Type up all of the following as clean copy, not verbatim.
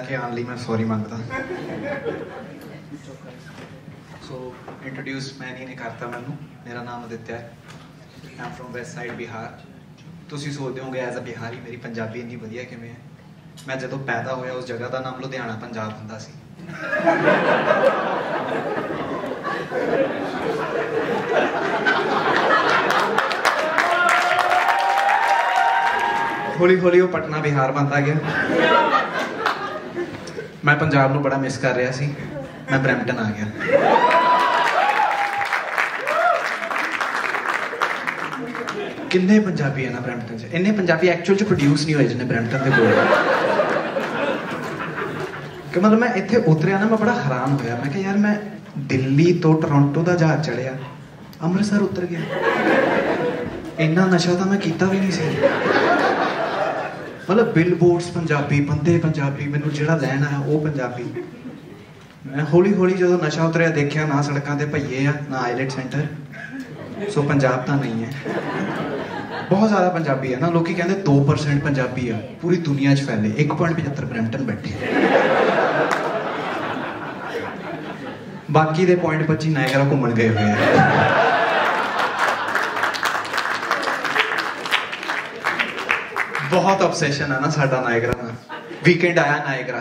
के आने ਲਈ मैं सॉरी मंगदा। सो इंट्रोड्यूस मैं नहीं करता मैनू, मेरा नाम आदित्य है, I am from west side Bihar. तुसीं सोचदे होगे एज अ बिहारी मेरी पंजाबी इन्नी वधिया किवें है। मैं जदों पैदा होया उस जगह का नाम लुधियाना पंजाब हुंदा सी। हौली हौली वो पटना बिहार बनता गया। मैं पंजाब नूं बड़ा मिस कर रहा सी, मैं ब्रैम्पटन आ गया। किन्ने पंजाबी है ना ब्रैम्पटन च, इन्ने पंजाबी एक्चुअल च प्रोड्यूस नहीं होए जिन्ने ब्रैम्पटन दे बोल। कि मतलब मैं इत्थे उतरिया ना, मैं बड़ा हैरान होया। मैं कहा यार मैं दिल्ली तो टोरंटो का जहाज चढ़िया, अमृतसर उतर गया। इन्ना नशा तो मैं कीता भी नहीं सी। मतलब बिलबोर्ड्स पंजाबी, बंदे पंजाबी, मैनू जिहड़ा लैन आया वो पंजाबी। मैं हौली हौली जो नशा उतरिया देखिया ना सड़कों के भईए आ ना आईलेट सेंटर। सो पंजाब तो नहीं है। बहुत ज़्यादा पंजाबी है ना, लोग कहते 2% पंजाबी है पूरी दुनिया च फैले। 1.75 ब्रैम्पटन बैठे, बाकी दे 0.25 नायगरा घूमन गए हुए हैं। बहुत ऑब्सैशन है ना साडा नायगरा ना। वीकेंड आया नायगरा,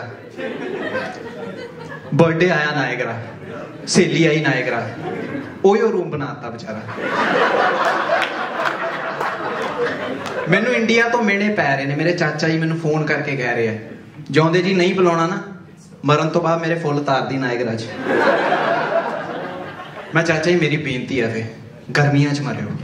बर्थडे आया नायगरा, सहेली आई नायगरा, ओयो रूम बनाता बेचारा। मैनू इंडिया तो मेने पै रहे ने, मेरे चाचा जी मैनू फोन करके कह रहे हैं जिउंदे जी नहीं बुलाना ना, मरन तो बाद मेरे फुल तार दी नायगरा च। मैं चाचा जी मेरी बेनती है फिर गर्मियां च मरियो,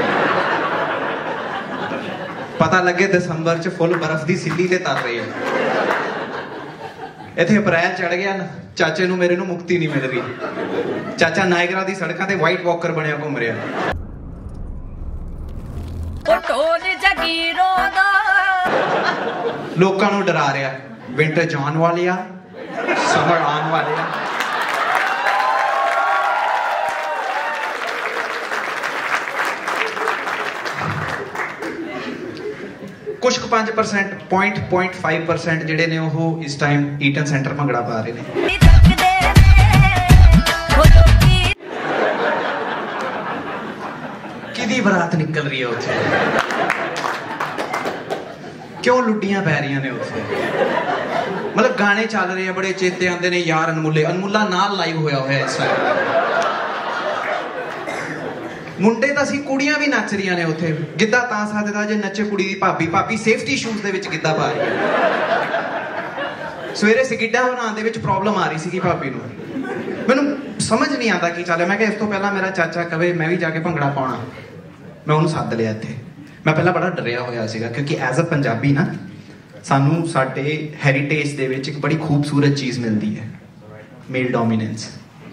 पता लगे दिसंबर च फुल बर्फ की सिल्ली ते तर रही है। इत्थे अप्रैल चढ़ गया ना, चाचे नू मेरे नू मुक्ति नहीं मिल रही। चाचा नायगरा दी सड़कों ते वाइट वॉकर बनया घूम रहा। लोकां नू डरा रहा, विंटर जान वाले आ, समर आने वाले आ। कुछ 5% 0.5% जिहड़े ने वो इस टाइम ईटन सेंटर भंगड़ा पा रहे ने। किदी बरात निकल रही है उत्थे, क्यों लुटियां पै रही ने उत्थे। मतलब गाने चल रहे हैं, बड़े चेते आते ने यार अनमुले, अनमुला नाल लाइव होया है इस टाइम। मुंडे तो सी, कुड़ियां भी नच रही ने उत्थे। गिद्धा तां सकदा जे नचे कुड़ी दी भाभी, भाभी सेफ्टी शूज दे विच गिद्धा पा रही। सवेरे सिगिड्डा बनाने दे विच प्रॉब्लम आ रही सी भाभी नूं। मैनूं समझ नहीं आता की चल। मैं इस तो पहला मेरा चाचा कवे मैं भी जाके भंगड़ा पाउणा, मैं उन्होंने सद लिया इत्थे। मैं पहला बड़ा डरिया होया सीगा क्योंकि एज अ पंजाबी ना सानू साडे हैरीटेज दे विच एक बड़ी खूबसूरत चीज़ मिलती है, मेल डोमीनेंस।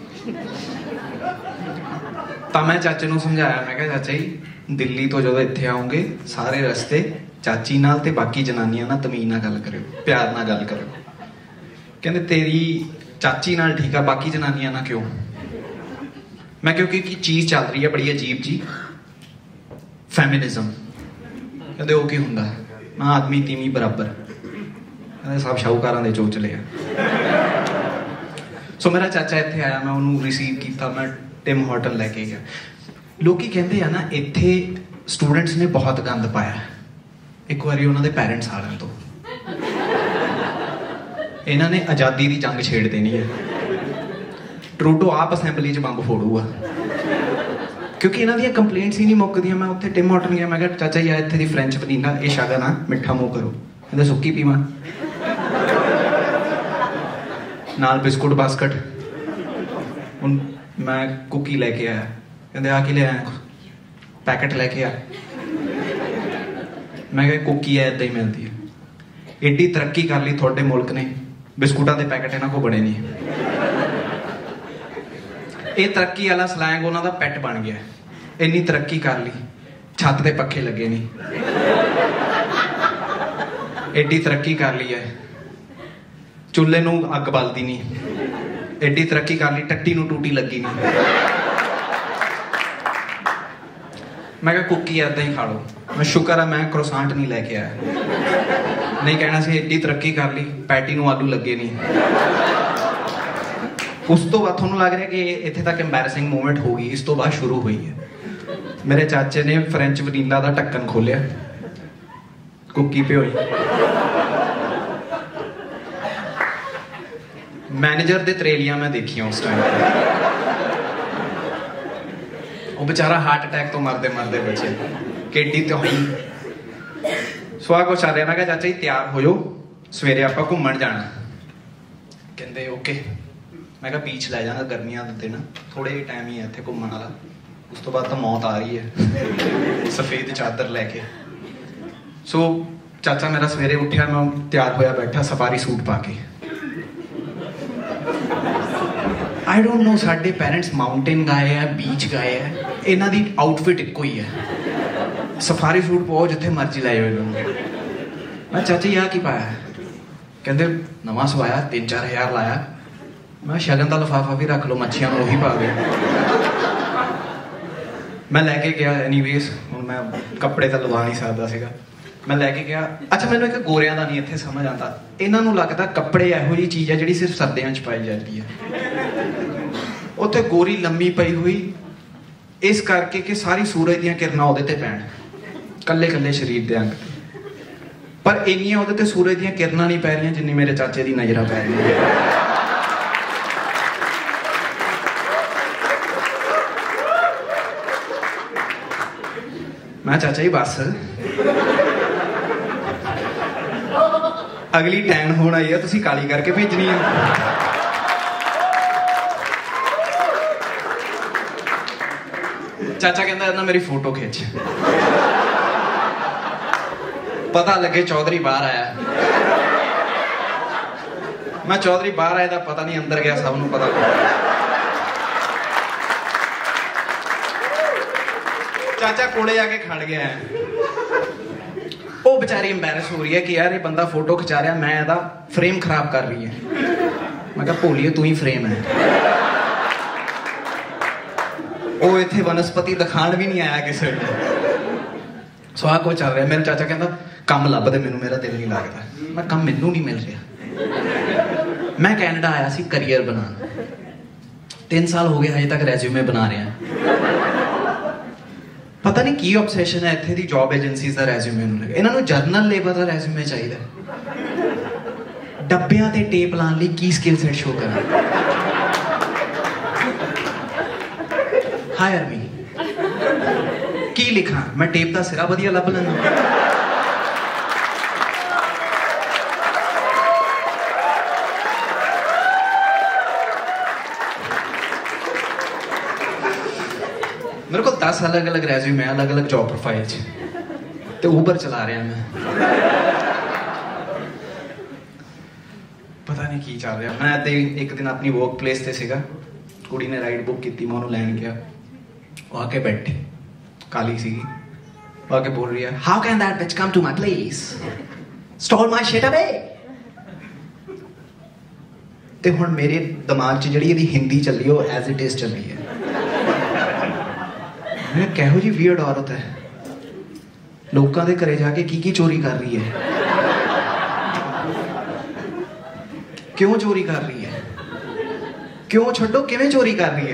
तो मैं चाचे नूं समझाया, मैं कहा चाचा जी दिल्ली तो जो इत्थे आओगे सारे रस्ते चाची नाल ते बाकी जनानियां ना तमीज़ नाल गल करियो, प्यार नाल गल करियो। कहंदे तेरी चाची नाल ठीक है, बाकी जनानियां ना क्यों? मैं क्योंकि चीज़ चल रही है बड़ी अजीब जी, फैमिनिज्म। कहते वो की हुंदा? मैं आदमी तीमी बराबर, सब शाहूकारां दे चोचले आ। सो मेरा चाचा इत्थे आया, मैं उन्होंने रिसीव किया, मैं टिम हॉर्टन लैके गया। लोग कहते हैं ना इत्थे स्टूडेंट्स ने बहुत गंद पाया। एक बारी उन्होंने पेरेंट्स आ रहे तो इन्होंने आज़ादी की जंग छेड़ देनी है। ट्रूडो आप असैंबली च बंब फोड़ूगा क्योंकि इन्हों दी कंप्लेंट्स ही नहीं मुकदियां। मैं उत्थे टिम हॉर्टन गया, मैं कहा चाचा जी इत्थे दी फ्रेंच वनीला ये शगन आ, मिठा मूँह करो। कहते सुक्की पीवा नाल बिस्कुट बास्कट। हुण मैं कुकी लैके आया, कहते आ कि ले आया? पैकेट लैके आ। मैं कहा कुकी है इदा ही मिलती है। एडी तरक्की कर ली थोड़े मुल्क ने, बिस्कुटा के पैकेट इन्हों को बने नहीं। ये तरक्की वाला स्लैंग उन्हों का पैट बन गया। इन्नी तरक्की कर ली, छत के पखे लगे नहीं। एडी तरक्की कर ली है, चूल्हे नूं अग बलदी नहीं। एडी तरक्की कर ली, टट्टी नूं टूटी लगी नहीं। मैं कहा कुकी इदा ही खा लो। मैं शुक्र है मैं क्रोसांट नहीं लैके आया। नहीं कहना सी एडी तरक्की कर ली, पैटी नूं आलू लगे नहीं। उस तो बाद थोनू लग रहा कि इत्थे तक एम्बैरसिंग मूवमेंट हो गई, इस तो बाद शुरू हुई है। मेरे चाचे ने फ्रेंच वनीला का ढक्कन खोलिया, कुकी पे हुई। मैनेजर दे त्रेलियां मैं देखियां उस टाइम। वो बेचारा हार्ट अटैक तो मरदे मरदे बचे, केडी तो हुई। सुहा को चल रहा, मैं कहा चाचा जी तैयार हो जाओ, सवेरे आपां घूमण जाना। कहंदे ओके। मैं कहा बीच लै जाना, गर्मियां दे दिन थोड़े टाइम ही है इत्थे घूमण वाला, उस तो बाद तो मौत आ रही है सफेद चादर लैके। सो चाचा मेरा सवेरे उठ्या, मैं तैयार होया बैठा सफारी सूट पा के। आई डोंट नो साडे पेरेंट्स माउंटेन गए है, बीच गए है, इन्हां दी आउटफिट इक्को ही है, सफारी सूट पाओ जिथे मर्जी लै जाओ इन्हां। मैं चाचा जी आ की पाया? कहंदे नवां सवाया, 3-4 हज़ार लाया। मैं शगन का लिफाफा भी रख लो, मच्छियां उही पा गए। मैं लैके गया, एनीवेज हुण मैं कपड़े तो लवा नहीं सकता सीगा, मैं लैके गया। अच्छा मैनूं एक गोरियां दा नहीं इत्थे समझ आता, इन्हां नूं लगदा कपड़े इहो जी चीज़ है जिहड़ी सिर्फ सर्दियां च पाई जाती है। उत्थे गोरी लम्मी पई हुई इस करके कि सारी सूरज दीयां किरणां उहदे ते पैण, कल्ले कल्ले शरीर दे अंग ते, पर इन्नियां उहदे ते सूरज दीयां किरणां नहीं पै रहीआं जिन्नी मेरे चाचे दी नज़रां पै रहीआं। मैं चाचा जी बस अगली टैन होण आई है, तुसीं काली करके भेजनी है। चाचा कहता है ना मेरी फोटो खिंच, पता लगे चौधरी बाहर आया। मैं चौधरी बाहर आया था पता नहीं, अंदर गया सबनों पता लगा। चाचा कोले आके खड़ गया है, वो बेचारी एम्बैरस हो रही है कि यार ये बंदा फोटो खिंचा रहा, मैं ਇਹਦਾ फ्रेम खराब कर रही है। मैं कहा भोलिए तू ही फ्रेम है। वो इत्थे वनस्पति दिखाण भी नहीं आया किसी ने। सुहा को चल रहा, मेरा चाचा कहता काम लभ दे मैनू, मेरा दिल नहीं लगता। मैं काम मैनू नहीं मिल रहा। मैं कैनेडा आया सी करियर बनाना, 3 साल हो गए अजे तक रेज्यूमे बना रहा। पता नहीं की ऑब्सैशन है इत्थे दी जॉब एजेंसीज दा रेज्यूमे नूं लगे। इन्हां नूं जर्नल लेबर दा रेज्यूमे चाहिदा, डब्बियां ते टेप लाने लई की स्किल सेट शो करा। हायर मी की लिखा, मैं टेप दा सिरा वधिया लभ लैंदा। मेरे को 10 अलग अलग रेज्यूमे, अलग अलग जॉब प्रोफाइल तो ऊबर चला रहा मैं, पता नहीं की चल रहा। मैं ते एक दिन अपनी वर्क प्लेस ते सीगा, कुड़ी ने राइड बुक की, मैं उन्होंने लैन गया, वो आके बैठी काली सी, वो आके बोल रही है how can that bitch come to my place, stole my shit away. ते हुण मेरे दिमाग च जिहड़ी इहदी हिंदी चली वो एज इट इज चली है। मैं कहो जी वियर्ड औरत है, लोगों के घरे जाके की चोरी कर रही है, क्यों चोरी कर रही है, क्यों छड्डो किवें चोरी कर रही है,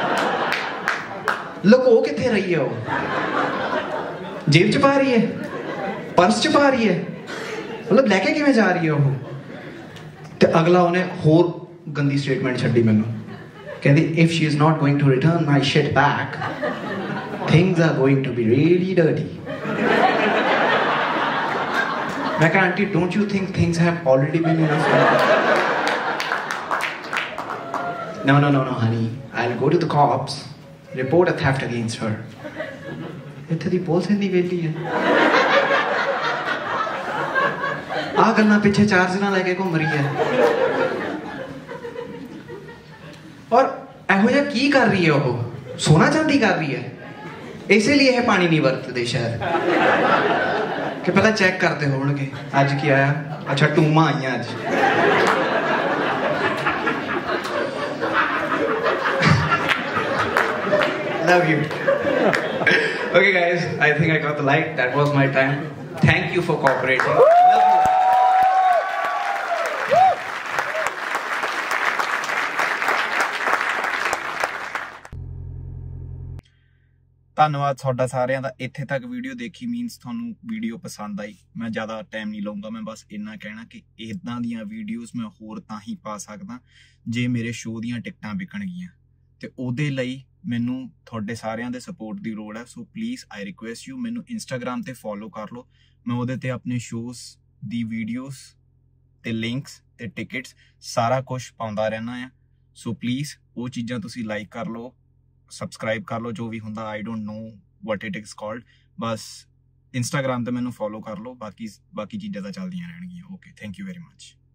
लुको किथे रही है, वो जेब च पा रही है, पर्स च पा रही है, मतलब लैके किवें जा रही है वो। ते अगला उन्हें होर गंदी स्टेटमेंट छड्डी मैनू, कहती if she is not going to return my shit back things are going to be really dirty. मैं कहा aunty don't you think things have already been enough? No honey, I'll go to the cops, report a theft against her. इत्थे दी police इंदी वेली है, आ गल्लां पिछे 4 दिन लेके घूम रही है। और एहो जिहा की कर रही है, वो सोना चांदी कर रही है, इसीलिए है पानी नहीं वरतते शायद कि पहला चेक करते होंगे आज की आया, अच्छा टूमा आई आज। Love you. Okay guys, I think I got the light. That was my time. Thank you for cooperating. Love you. ਧੰਨਵਾਦ ਤੁਹਾਡਾ ਸਾਰਿਆਂ ਦਾ। ਇੱਥੇ ਤੱਕ ਵੀਡੀਓ ਦੇਖੀ ਮੀਨਸ ਤੁਹਾਨੂੰ ਵੀਡੀਓ ਪਸੰਦ ਆਈ। ਮੈਂ ਜ਼ਿਆਦਾ ਟਾਈਮ ਨਹੀਂ ਲਊਂਗਾ, ਮੈਂ ਬਸ ਇੰਨਾ ਕਹਿਣਾ ਕਿ ਇੱਦਾਂ ਦੀਆਂ ਵੀਡੀਓਜ਼ ਮੈਂ ਹੋਰ ਤਾਂ ਹੀ ਪਾ ਸਕਦਾ ਜੇ ਮੇਰੇ ਸ਼ੋਅ ਦੀਆਂ ਟਿਕਟਾਂ ਵਿਕਣਗੀਆਂ, ਤੇ ਉਹਦੇ ਲਈ ਮੈਨੂੰ ਤੁਹਾਡੇ ਸਾਰਿਆਂ ਦੇ ਸਪੋਰਟ ਦੀ ਲੋੜ ਹੈ। So please I request you, ਮੈਨੂੰ ਇੰਸਟਾਗ੍ਰਾਮ ਤੇ ਫੋਲੋ ਕਰ ਲਓ। ਮੈਂ ਉਹਦੇ ਤੇ ਆਪਣੇ ਸ਼ੋਅਜ਼ ਦੀ ਵੀਡੀਓਜ਼ ਤੇ ਲਿੰਕਸ ਤੇ ਟਿਕਟਸ ਸਾਰਾ ਕੁਝ ਪਾਉਂਦਾ ਰਹਿਣਾ ਆ। ਸੋ ਪਲੀਜ਼ ਉਹ ਚੀਜ਼ਾਂ ਤੁਸੀਂ ਲਾਈਕ ਕਰ ਲਓ, ਸਬਸਕ੍ਰਾਈਬ ਕਰ ਲਓ, ਜੋ ਵੀ ਹੁੰਦਾ। I don't know what it is called. ਬਸ ਇੰਸਟਾਗ੍ਰਾਮ ਤੇ ਮੈਨੂੰ ਫੋਲੋ ਕਰ ਲਓ, ਬਾਕੀ ਚੀਜ਼ਾਂ ਤਾਂ ਚੱਲਦੀਆਂ ਰਹਿਣਗੀਆਂ। Okay, thank you very much.